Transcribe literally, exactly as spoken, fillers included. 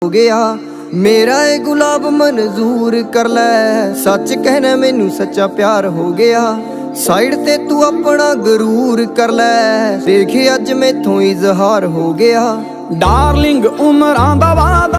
हो गया। मेरा ए गुलाब मंजूर कर ले, सच कहना मैनू सच्चा प्यार हो गया। साइड ते तू अपना गरूर कर ले, देखे अज मैथों इजहार हो गया। डार्लिंग उमरां दा वादा